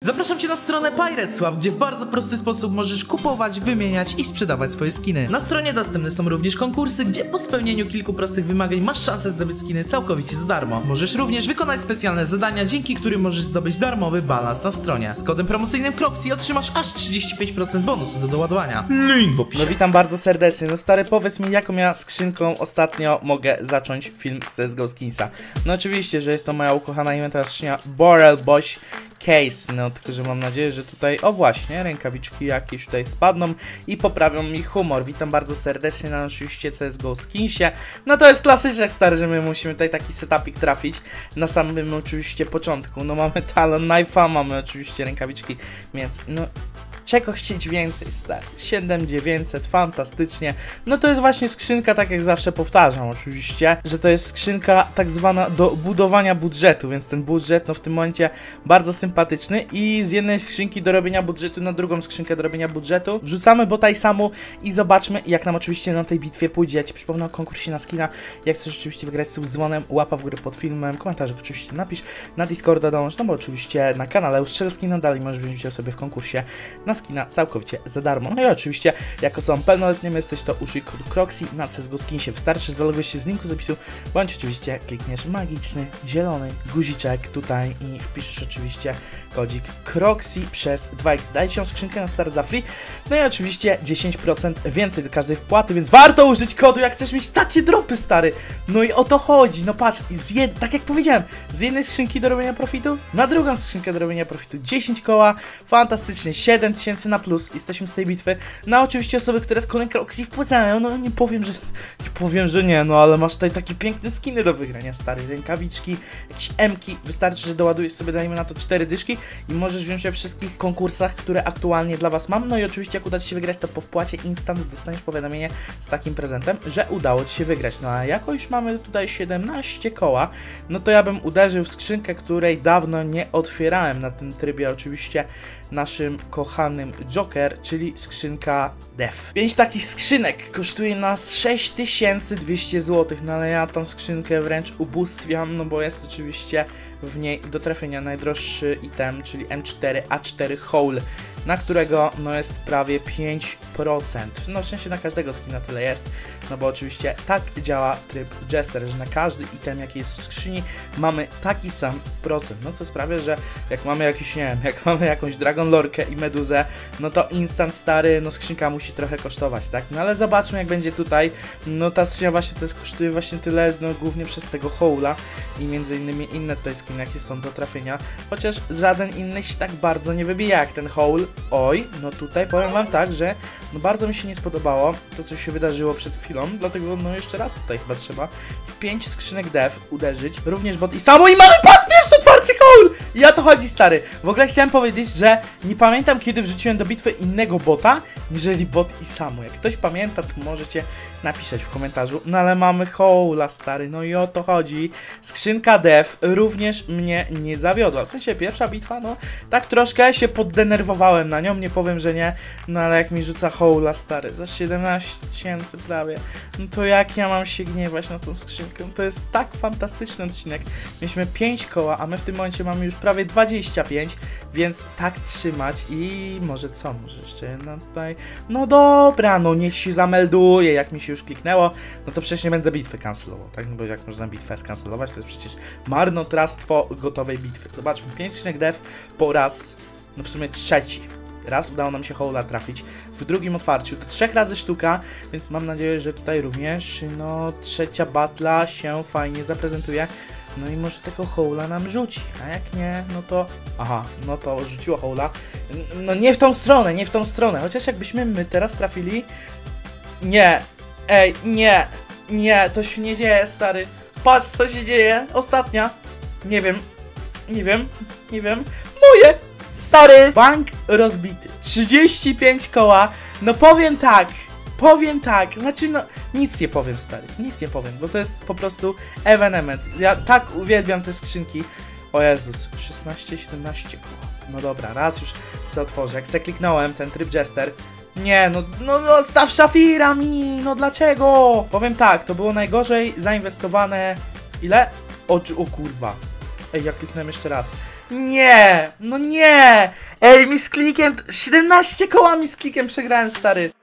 Zapraszam Cię na stronę PiratesSwap, gdzie w bardzo prosty sposób możesz kupować, wymieniać i sprzedawać swoje skiny. Na stronie dostępne są również konkursy, gdzie po spełnieniu kilku prostych wymagań masz szansę zdobyć skiny całkowicie za darmo. Możesz również wykonać specjalne zadania, dzięki którym możesz zdobyć darmowy balans na stronie. Z kodem promocyjnym Croxy otrzymasz aż 35% bonusu do doładowania. Link w opisie. No witam bardzo serdecznie. No stary, powiedz mi, jaką ja skrzynką ostatnio mogę zacząć film z CSGO Skinsa. No oczywiście, że jest to moja ukochana inwentarna skrzynia Borel Bosch Case. No tylko, że mam nadzieję, że tutaj, o właśnie, rękawiczki jakieś tutaj spadną i poprawią mi humor. Witam bardzo serdecznie na oczywiście CSGO Skinsie. No to jest klasyczek, stary, że my musimy tutaj taki setupik trafić na samym oczywiście początku. No mamy talon, Knife'a, mamy oczywiście rękawiczki, więc no czego chcieć więcej, stary? 7900, fantastycznie. No to jest właśnie skrzynka, tak jak zawsze powtarzam oczywiście, że to jest skrzynka tak zwana do budowania budżetu, więc ten budżet no w tym momencie bardzo sympatyczny i z jednej skrzynki do robienia budżetu na drugą skrzynkę do robienia budżetu wrzucamy botaj samu i zobaczmy, jak nam oczywiście na tej bitwie pójdzie. Ja Ci przypomnę o konkursie na skina. Jak chcesz oczywiście wygrać z dzwonem, łapa w górę pod filmem, komentarze oczywiście napisz, na Discorda dołącz, no bo oczywiście na kanale Ustrzelski nadal możesz wziąć udział sobie w konkursie na skina całkowicie za darmo. No i oczywiście, jako są pełnoletnim jesteś, to użyj kodu Croxy na CSGO Skinsie. Wystarczy, że zalogujesz się z linku z opisu, bądź oczywiście klikniesz magiczny, zielony guziczek tutaj i wpiszesz oczywiście kodzik Croxy przez 2x. Daj się skrzynkę na start za free. No i oczywiście 10% więcej do każdej wpłaty, więc warto użyć kodu, jak chcesz mieć takie dropy, stary. No i o to chodzi. No patrz, tak jak powiedziałem, z jednej skrzynki do robienia profitu na drugą skrzynkę do robienia profitu 10 koła, fantastycznie, 7000 na plus, jesteśmy z tej bitwy. No oczywiście osoby, które z kodem Croxy wpłacają, no nie powiem, że nie, no ale masz tutaj takie piękne skiny do wygrania, stary, rękawiczki, jakieś M-ki, wystarczy, że doładujesz sobie, dajmy na to 4 dyszki i możesz wziąć we wszystkich konkursach, które aktualnie dla Was mam. No i oczywiście jak uda Ci się wygrać, to po wpłacie instant dostaniesz powiadomienie z takim prezentem, że udało Ci się wygrać. No a jako już mamy tutaj 17 koła, no to ja bym uderzył w skrzynkę, której dawno nie otwierałem na tym trybie, oczywiście naszym kochanym Joker, czyli skrzynka Def. 5 takich skrzynek kosztuje nas 6200 zł, no ale ja tą skrzynkę wręcz ubóstwiam, no bo jest oczywiście w niej do trafienia najdroższy item, czyli M4A4 Hole, na którego no jest prawie 5%. No w sensie na każdego skina tyle jest, no bo oczywiście tak działa tryb Jester, że na każdy item jaki jest w skrzyni mamy taki sam procent, no co sprawia, że jak mamy jakiś, nie wiem, jak mamy jakąś Dragon Lorkę i Meduzę, no to instant, stary, no skrzynka musi trochę kosztować, tak? No ale zobaczmy jak będzie tutaj, no ta skrzynia właśnie też kosztuje właśnie tyle, no głównie przez tego Hole'a i między innymi inne tutaj skiny jakie są do trafienia, chociaż żaden inny się tak bardzo nie wybija jak ten Hole. Oj, no tutaj powiem Wam tak, że no bardzo mi się nie spodobało to, co się wydarzyło przed chwilą, dlatego no jeszcze raz tutaj chyba trzeba w 5 skrzynek Def uderzyć, również bot i samo i mamy pas pierwszy otwarcie Hole! I o to chodzi, stary. W ogóle chciałem powiedzieć, że nie pamiętam kiedy wrzuciłem do bitwy innego bota, niżeli bot i samo. Jak ktoś pamięta, to możecie napisać w komentarzu. No ale mamy Hole'a, stary, no i o to chodzi. Skrzynka Def również mnie nie zawiodła. W sensie pierwsza bitwa, no tak troszkę się poddenerwowałem na nią, nie powiem, że nie. No ale jak mi rzuca Hole'a, stary, za 17 000 prawie, no to jak ja mam się gniewać na tą skrzynkę? To jest tak fantastyczny odcinek. Mieliśmy 5 koła, a my w tym momencie mamy już prawie 25, więc tak trzymać i może co? Może jeszcze jedna tutaj. No dobra, no niech się zamelduje, jak mi się już kliknęło, no to przecież nie będę bitwy kancelował, tak? No bo jak można bitwę skancelować, to jest przecież marnotrawstwo gotowej bitwy. Zobaczmy, 5 skrzynek Def po raz, no w sumie trzeci. Raz udało nam się Hole'a trafić, w drugim otwarciu to 3 razy sztuka, więc mam nadzieję, że tutaj również, no trzecia batla się fajnie zaprezentuje. No i może tego Hole'a nam rzuci, a jak nie, no to... Aha, no to rzuciło Hole'a. No nie w tą stronę, chociaż jakbyśmy my teraz trafili... Nie, ej, nie, to się nie dzieje, stary. Patrz, co się dzieje, ostatnia. Nie wiem, moje! Stary! Bank rozbity, 35 koła, no powiem tak, znaczy no, nic nie powiem, stary, nic nie powiem, bo to jest po prostu ewenement. Ja tak uwielbiam te skrzynki. O Jezus, 16-17 koła. No dobra, raz już sobie otworzę, jak se kliknąłem ten tryb Jester. Nie, no staw Szafira mi, no dlaczego? Powiem tak, to było najgorzej zainwestowane... Ile? O kurwa. Ej, ja kliknąłem jeszcze raz. Nie! No nie! Ej, mi z klikiem... 17 koła mi z klikiem przegrałem, stary.